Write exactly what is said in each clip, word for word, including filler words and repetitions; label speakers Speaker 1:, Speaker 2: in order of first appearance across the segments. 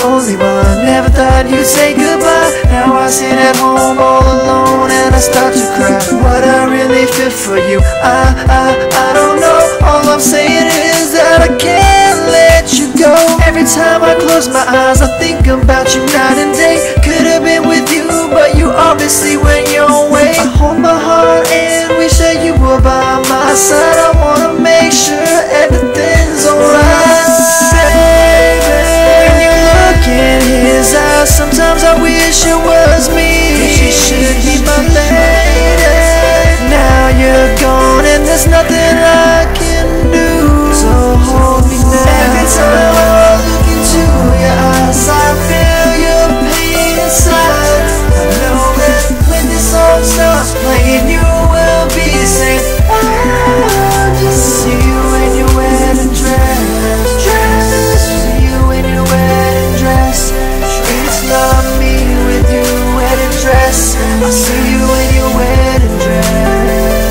Speaker 1: only one. Never thought you'd say goodbye. Now I sit at home all alone and I start to cry. What I really feel for you, I, I, I don't know. All I'm saying is that I can't let you go. Every time I close my eyes, I think about you night and day. Could've been with you, but you obviously went your way. I hold my heart and wish that you were by my side. I wanna make sure everything's alright. Baby, when you look in his eyes, sometimes I wish it was me. She should be my lady. Now you're gone and there's nothing I can do. So hold me now. Every time I look into your eyes, I feel your pain inside. I know that when this song starts playing, you will be saying, I just see you in your wedding dress. See you in your wedding dress. It's not me with your wedding dress. I see you in your wedding dress.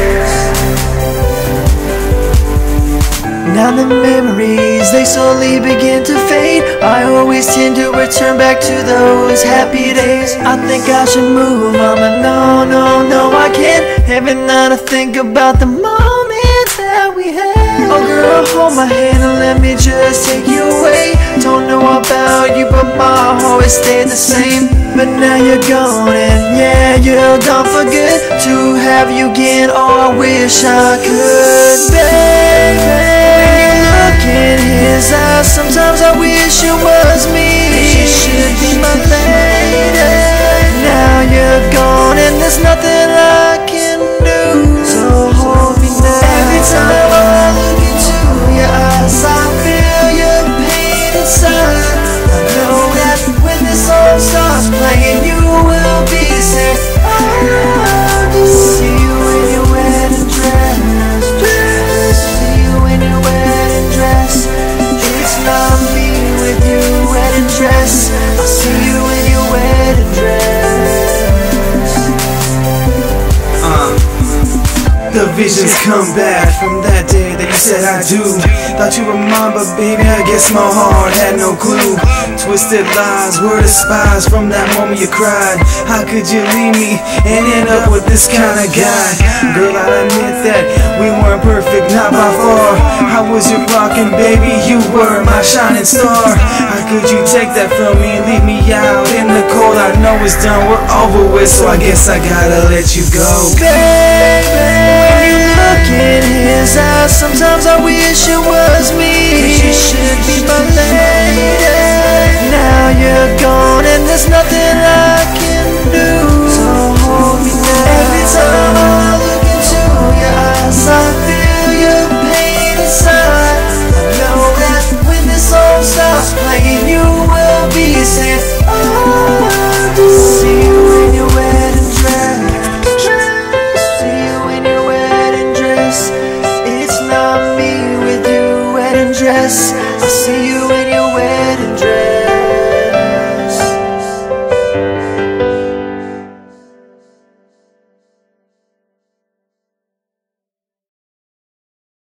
Speaker 1: Now the memories, they slowly begin to fade. I always tend to return back to those happy days. I think I should move on, but no, no, no, I can't. Every night I think about the moment that we had. Oh girl, hold my hand and let me just take you away. Don't know about you, but my heart always stayed the same. But now you're gone and yeah, you're gone for good. To have you again, oh I wish I could, baby. In his eyes, sometimes I wish it was me. She should be my lady. Now you're gone and there's nothing I can do. So hold me now. Every time I look into your eyes, I feel your pain inside. I know that when this song starts playing, you will be saying, I just see you in your wedding dress. See you in your wedding dress. It's not me with your wedding dress. I see you in your wedding dress.
Speaker 2: Uh, the visions come back from that day that you said I do. Thought you were mine, but baby, I guess my heart had no clue. Twisted lies were despised from that moment you cried. How could you leave me and end up with this kind of guy? Girl, I'll admit that we weren't perfect, not by far. I was your rock and baby, you were my shining star. How could you take that from me and leave me out in the cold? I know it's done, we're over with, so I guess I gotta let you go.
Speaker 1: Baby, when you look in his eyes, sometimes I wish it was me. She should be my lady.